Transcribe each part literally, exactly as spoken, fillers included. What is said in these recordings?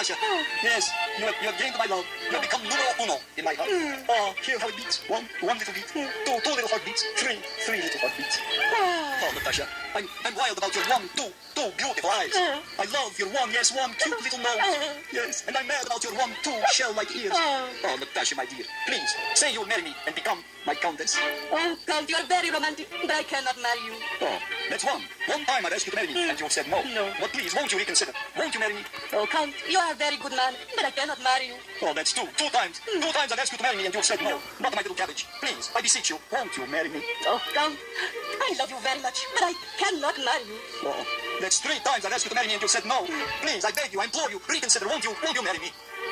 Natasha. Oh. Yes, you have, you have gained my love. You have become numero uno in my heart. Mm. Oh, hear how it beats. One, one little beat. Mm. Two, two little heartbeats. Three, three little heartbeats. Oh. Oh, Natasha, I'm, I'm wild about your one, two, two beautiful eyes. Mm. I love your one, yes, one cute little nose. Mm. Yes, and I'm mad about your one, two shell-like ears. Mm. Oh, Natasha, my dear, please, say you'll marry me and become my countess. Oh, Count, you are very romantic, but I cannot marry you. Oh, that's one. One time I've asked you to marry me, Mm. and you've said no. No. But please, won't you reconsider? Won't you marry me? Oh, Count, you are a very good man, but I cannot marry you. Oh, that's two. Two times. Mm. Two times I've asked you to marry me, and you've said no. Not my little cabbage. Please, I beseech you, won't you marry me? Oh, Count, I love you very much, but I cannot marry you. Oh, that's three times I've asked you to marry me, and you've said no. Please, I beg you, I implore you, reconsider. Won't you? Won't you marry me?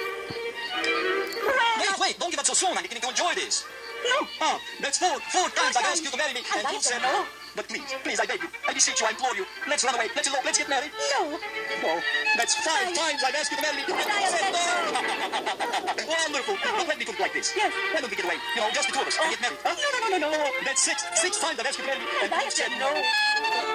Wait, wait, don't give up so soon. I'm beginning to enjoy this. No. Ah, that's four. Four times I've asked you to marry me, And and I you've said said no. But please, please, I beg you, I beseech you, I implore you. Let's run away. Let's elope. Let's get married. No. Oh, that's five I- times I've asked you to marry me, and I you've have said said no. Wonderful. But let me do it like this. Yes. Why don't we get away? You know, just the two of us, and get married. Huh? No, no, no, no, no. That's six. Six times I've asked you to marry me, and And I you've said said no. no.